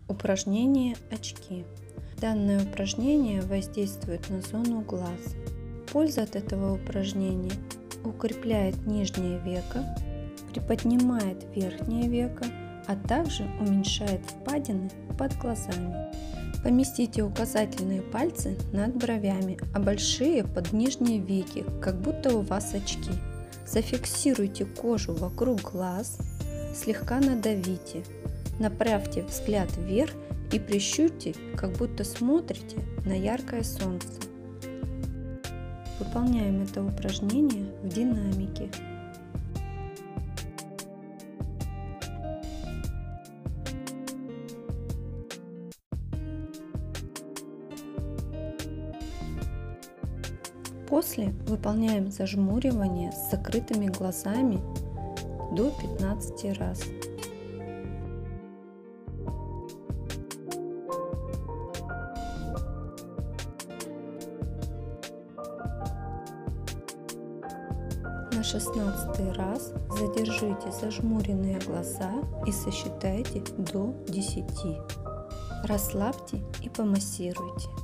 Упражнение очки. Данное упражнение воздействует на зону глаз. Польза от этого упражнения: укрепляет нижнее веко, приподнимает верхнее веко, а также уменьшает впадины под глазами. Поместите указательные пальцы над бровями, а большие под нижние веки, как будто у вас очки. Зафиксируйте кожу вокруг глаз, слегка надавите, направьте взгляд вверх и прищурьте, как будто смотрите на яркое солнце. Выполняем это упражнение в динамике. После выполняем зажмуривание с закрытыми глазами до 15 раз. На 16-й раз задержите зажмуренные глаза и сосчитайте до 10. Расслабьте и помассируйте.